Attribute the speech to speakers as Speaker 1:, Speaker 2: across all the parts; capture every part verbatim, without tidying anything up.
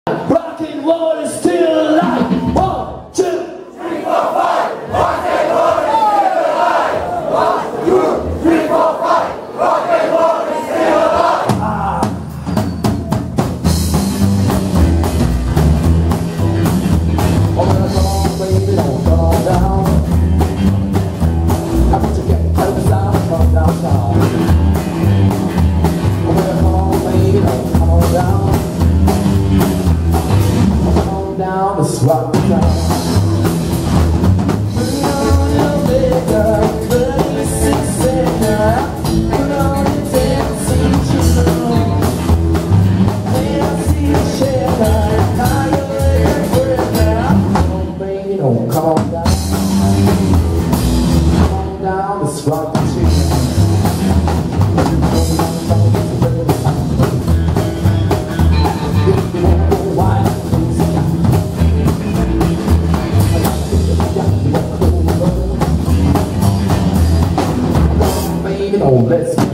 Speaker 1: Rock and roll is still alive. One, two, three, four, five. Rock and roll is still alive. One, two, three, four, five. Rock and roll is still alive. Ah. Oh, well, come on, baby, don't fall down. I put your get out of the sound from downtown. Oh, well, come on, baby, don't come on down. Down this rock down. Put on your makeup, thirty-six seconds. Put on your dancing shoes. When I see you shake like fire and breaker. Come on, baby, don't come on down. Come on down this rock down. Oh, let's go.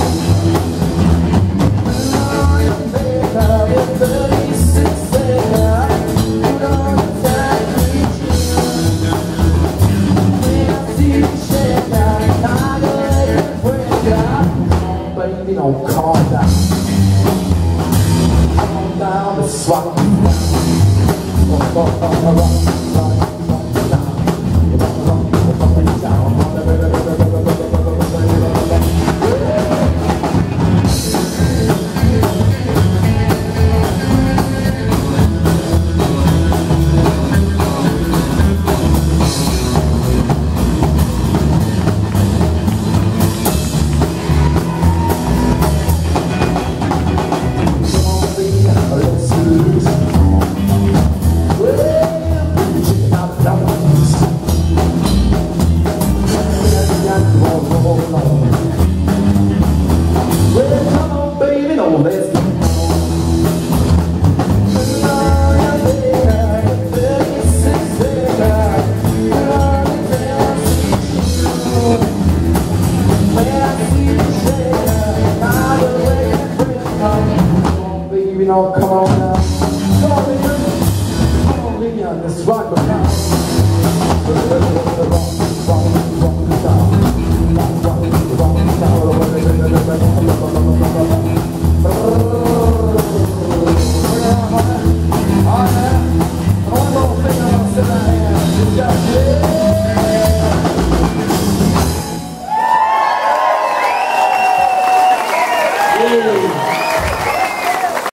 Speaker 1: Baby, don't calm down. Calm down, let's rock it down. Rock, rock, rock, rock, rock, rock down. Rock, rock, rock, rock down. Baby, no, come on now. Come on, baby. Come on, baby, on this rock now.